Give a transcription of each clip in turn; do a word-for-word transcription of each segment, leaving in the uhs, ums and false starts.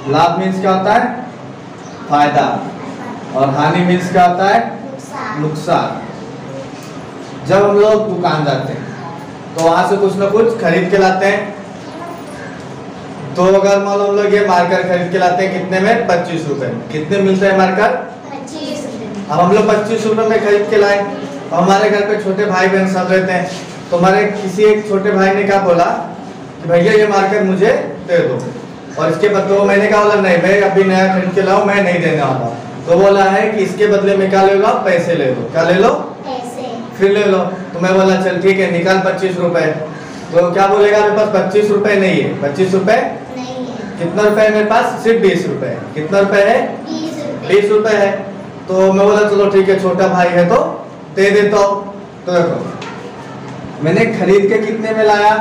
लाभ मीन्स क्या होता है? फायदा। और हानि मीन्स क्या होता है? नुकसान। जब हम लोग दुकान जाते हैं तो वहां से कुछ ना कुछ खरीद के लाते हैं। तो अगर मान लो हम लोग ये मार्कर खरीद के लाते हैं कितने में? पच्चीस रुपए। कितने मिलते हैं मार्कर? पच्चीस रुपए। अब हम लोग पच्चीस रुपए में खरीद के लाए और हमारे घर पे छोटे भाई बहन सब रहते हैं। तो हमारे किसी एक छोटे भाई ने क्या बोला कि भैया ये मार्कर मुझे दे दो, और इसके बदले वो मैंने कहा बोला नहीं मैं अभी नया खरीद के लाऊं, मैं नहीं देने वाला। तो बोला है कि इसके बदले में क्या ले लो? पैसे ले लो। क्या ले लो? पैसे। फिर ले लो। तो मैं बोला चल ठीक है निकाल पच्चीस रुपए। तो क्या बोलेगा मेरे पास पच्चीस रुपए नहीं है। पच्चीस रुपए नहीं है। कितना रुपए है मेरे पास? सिर्फ बीस रुपए। कितना रुपए है? बीस रुपए। बीस रुपए है। तो मैं बोला चलो ठीक है छोटा भाई है तो दे देता हूँ। तो देखो मैंने खरीद के कितने में लाया?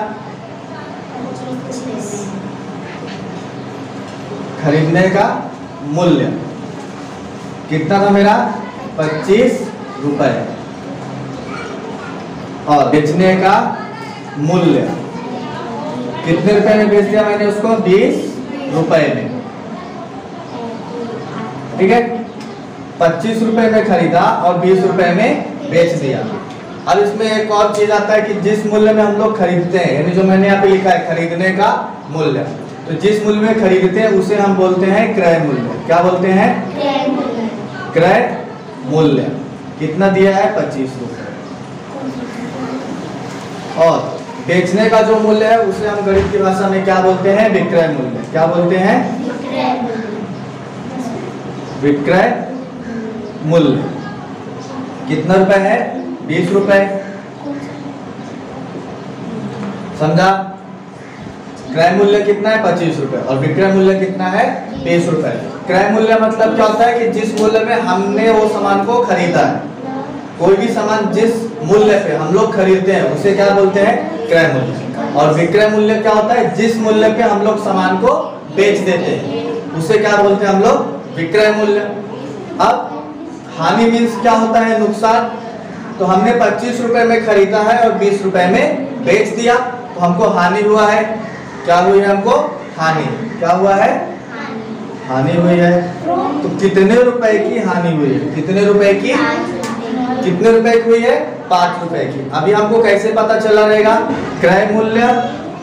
खरीदने का मूल्य कितना था मेरा? पच्चीस रुपए। और बेचने का मूल्य कितने रुपए में बेच दिया मैंने उसको? बीस रुपए में। ठीक है, पच्चीस रुपए में खरीदा और बीस रुपए में बेच दिया। अब इसमें एक और चीज आता है कि जिस मूल्य में हम लोग खरीदते हैं, यानी जो मैंने यहाँ पे लिखा है खरीदने का मूल्य, तो जिस मूल्य में खरीदते हैं उसे हम बोलते हैं क्रय मूल्य। क्या बोलते हैं? क्रय मूल्य। क्रय मूल्य कितना दिया है? पच्चीस रुपए। और बेचने का जो मूल्य है उसे हम गणित की भाषा में क्या बोलते हैं? विक्रय मूल्य। क्या बोलते हैं? विक्रय मूल्य। विक्रय मूल्य कितना रुपए है? बीस रुपए। समझा? क्रय मूल्य कितना है? पच्चीस रुपए। और विक्रय मूल्य कितना है? बीस रुपए। क्रय मूल्य मतलब क्या होता है कि जिस मूल्य में हमने वो सामान को खरीदा है, कोई भी सामान जिस मूल्य पे हम लोग खरीदते हैं उसे क्या बोलते हैं? क्रय मूल्य। और विक्रय मूल्य क्या होता है? जिस मूल्य पे हम लोग सामान को बेच देते हैं उसे क्या बोलते हैं हम लोग? विक्रय मूल्य। अब हानि मीन्स क्या होता है? नुकसान। तो हमने पच्चीस रुपए में खरीदा है और बीस रुपए में बेच दिया तो हमको हानि हुआ है। क्या हुई है हमको? हानि। क्या हुआ है? हानि हुई है। तो कितने रुपए की हानि हुई है? कितने रुपए की? कितने रुपए की हुई है? पांच रुपए की। अभी हमको कैसे पता चला रहेगा? क्रय मूल्य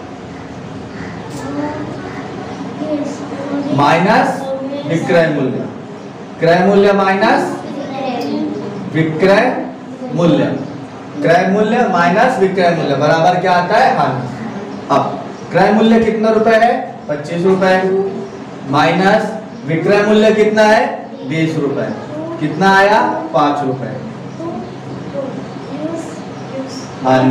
माइनस विक्रय मूल्य। क्रय मूल्य माइनस विक्रय मूल्य। क्रय मूल्य माइनस विक्रय मूल्य बराबर क्या आता है? हानि। अब क्रय मूल्य कितना रुपए है? पच्चीस रुपए माइनस विक्रय मूल्य कितना है? बीस रुपए। कितना आया? पांच रुपए। हानि।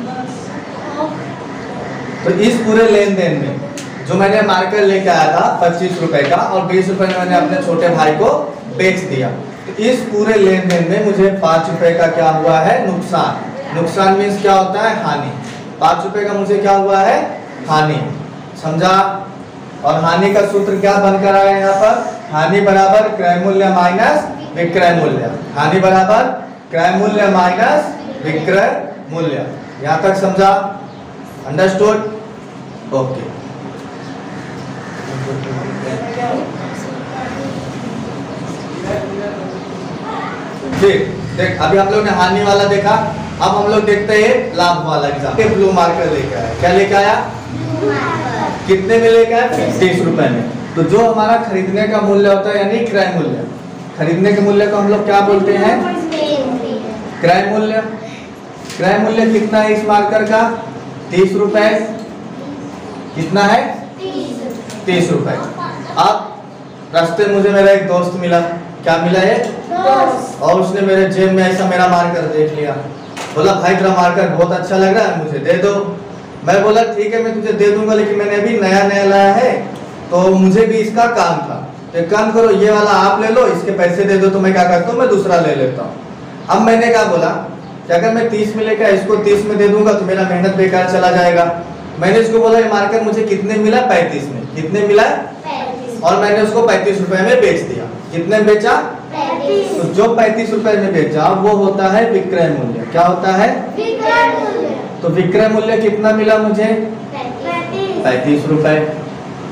तो इस पूरे लेन देन में जो मैंने मार्कर लेके आया था पच्चीस रुपए का और बीस रुपए में मैंने अपने छोटे भाई को बेच दिया, तो इस पूरे लेन देन में मुझे पांच रुपए का क्या हुआ है? नुकसान। नुकसान मीन्स क्या होता है? हानि। पांच रुपए का मुझे क्या हुआ है? हानि। समझा? और हानि का सूत्र क्या बनकर आया यहाँ पर? हानि बराबर क्रय मूल्य माइनस विक्रय मूल्य। हानि बराबर क्रय मूल्य माइनस विक्रय मूल्य। यहाँ तक समझा? अंडरस्टूड? ओके। ठीक, देख अभी हम लोग ने हानि वाला देखा, अब हम लोग देखते हैं लाभ वाला एग्जाम। ब्लू मार्कर लेकर आया। क्या लेकर आया? कितने में लेकर आया? तीस रुपए में। तो जो हमारा खरीदने का मूल्य होता है यानी क्रय मूल्य, खरीदने के मूल्य को हम लोग क्या बोलते हैं? क्रय मूल्य। क्रय मूल्य कितना है इस मार्कर का? तीस रुपए। कितना है? तीस रुपए। अब रास्ते मुझे मेरा एक दोस्त मिला। क्या मिला है? दोस्त। और उसने मेरे जेब में ऐसा मेरा मार्कर देख लिया, बोला भाई तेरा मार्कर बहुत अच्छा लग रहा है, मुझे दे दो। मैं बोला ठीक है मैं तुझे दे दूंगा, लेकिन मैंने अभी नया नया लाया है तो मुझे भी इसका काम था, तो एक काम करो ये वाला आप ले लो, इसके पैसे दे दो। तो मैं क्या करता हूँ? मैं दूसरा ले लेता हूँ। अब मैंने क्या बोला कि अगर मैं तीस में लेकर इसको तीस में दे दूंगा तो मेरा मेहनत बेकार चला जाएगा। मैंने इसको बोला ये मार्कर मुझे कितने मिला? पैंतीस में। कितने मिला? पैंतीस। और मैंने उसको पैंतीस रुपए में बेच दिया। कितने में बेचा? पैंतीस। तो जो पैंतीस रुपए में बेचा वो होता है विक्रय मूल्य। क्या होता है? विक्रय मूल्य। तो विक्रय मूल्य कितना मिला मुझे? पैंतीस रुपए।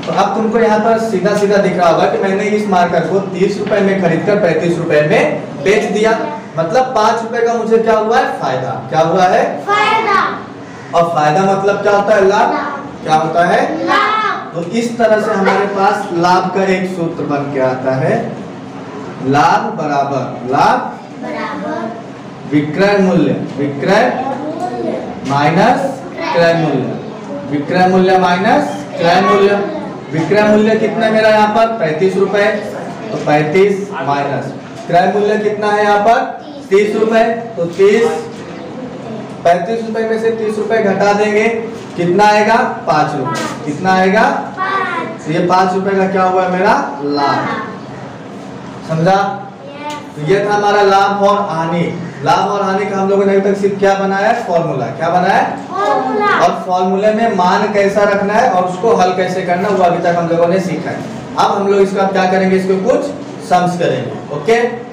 तो अब तुमको यहाँ पर सीधा सीधा दिख रहा होगा कि मैंने इस मार्कर को तीस रुपए में खरीद कर पैंतीस रुपए में बेच दिया, मतलब पांच रुपए का मुझे क्या हुआ है, फायदा। क्या हुआ है, फायदा। और फायदा मतलब क्या होता है, लाभ। क्या होता है, लाभ। तो इस तरह से हमारे पास लाभ का एक सूत्र बन के आता है, लाभ बराबर लाभ बराबर विक्रय मूल्य, विक्रय माइनस क्रय मूल्य, विक्रय मूल्य माइनस क्रय मूल्य। विक्रय मूल्य कितना मेरा यहाँ पर पैंतीस रुपए, तो पैंतीस माइनस क्रय मूल्य कितना है यहाँ पर तीस रुपए, तो तीस, पैंतीस रुपए में से तीस रुपए घटा देंगे, कितना आएगा, पाँच रुपए। कितना आएगा, पाँच। तो ये पाँच रुपए का क्या हुआ मेरा लाभ। समझा? तो ये था हमारा लाभ और हानि। लाभ और हानि का हम लोगों ने अभी तक सिर्फ क्या बनाया है, फॉर्मूला। क्या बनाया है, फॉर्मूला। और फॉर्मूले में मान कैसा रखना है और उसको हल कैसे करना, वो अभी तक हम लोगों ने सीखा है। अब हम लोग इसका क्या करेंगे, इसको कुछ सम्स करेंगे। ओके।